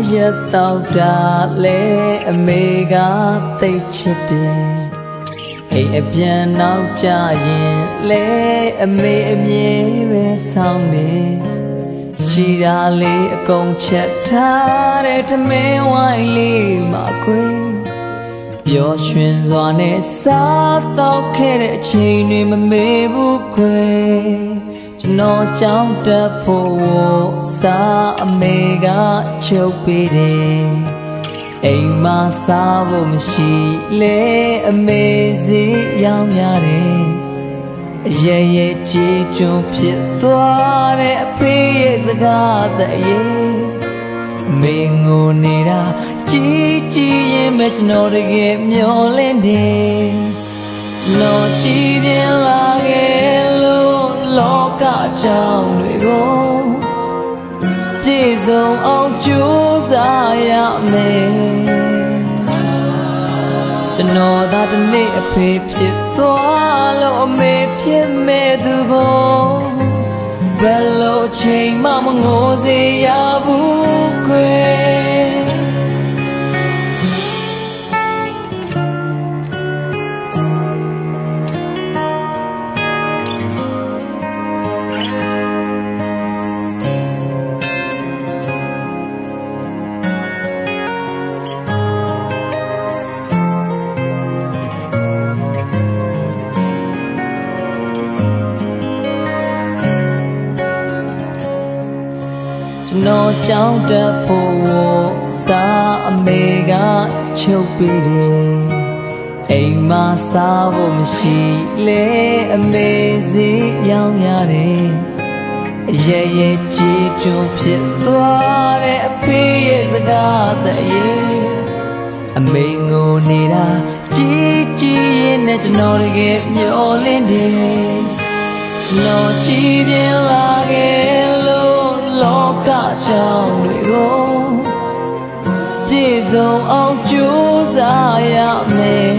ရတော့တာလေအမေကသိချစ်တယ်အိမ်အပြန်နောက်ကြရင်လေအမေအမြဲပဲဆောင်နေရှိတာလေးအကုန်ချက်ထားတဲ့ထမင်းဝိုင်းလေးမှာခွေပျော်ရွှင်စွာနဲ့စားတော့ခဲ့တဲ့အချိန်တွေမမေ့ဘူးခွေကျွန်တော်ကြောင်းတက်ဖို့စားအမေကချုပ်ပေးတယ်အိမ်မှာစားဖို့မရှိလေအမေစီရောင်းရတယ်အရဲ့ရဲ့ကြည်ကျွန်းဖြစ်သွားတဲ့အဖေရဲ့စကားတည်းရဲ့အမေငိုနေတာကြည်ကြည်ရင်မဲ့ကျွန်တော်တကယ်မျောလင်းတယ်ကျွန်တော်ကြည်ပြင်းလာခဲ့လို့လောကကြောင်တွေကိုပြည့်စုံအောင်ကြိုးစားရမယ်ကျွန်တော်သာတနေ့အဖေဖြစ်သွားလို့အမေဖြစ်မဲ့သူဖို့ဘယ်လိုချိန်မှမငိုစေရဘူးခွေကျွန်တော်ကြောင်းတက်ဖို့စားအမေကချုပ်ပေးတယ်အိမ်မှာစားဖို့မရှိလေအမေစီရောင်းရတယ်အရဲ့ရဲ့ကြည်ကျွန်းဖြစ်သွားတဲ့အဖေရဲ့စကားတည်းရဲ့အမေငိုနေတာကြည်ကြည်ရင်နဲ့ကျွန်တော်တကယ်မျောလင်းတယ်ကျွန်တော်ကြည်ပြင်းလာခဲ့လို့လောကကြောင်တွေကိုပြည့်စုံအောင်ကြိုးစားရမယ်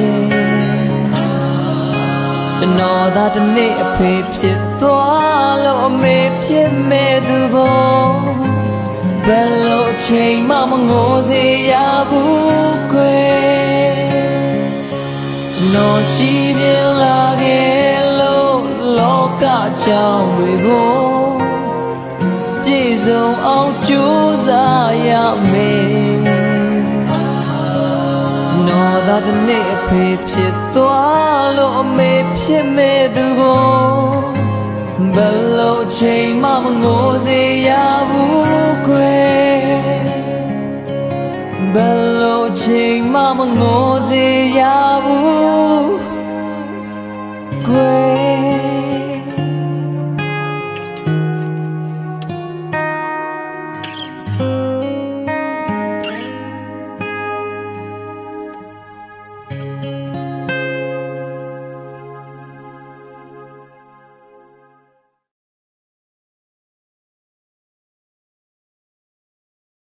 ကျွန်တော်သာတနေ့အဖေဖြစ်သွားလို့အမေဖြစ်မဲ့သူဖို့ဘယ်လိုချိန်မှမငိုစေရဘူးခွေကျွန်တော်ကြည်ပြင်းလာခဲ့လို့လောကကြောင်တွေကိုပြည့်စုံအောင်ကြိုးစားရမယ်ကျွန်တော်သာတနေ့အဖေဖြစ်သွားလို့အမေဖြစ်မဲ့သူဖို့ဘယ်လိုချိန်မှမငိုစေရဘူးခွေဘယ်လိုချိန်မှမငိုစေရဘူး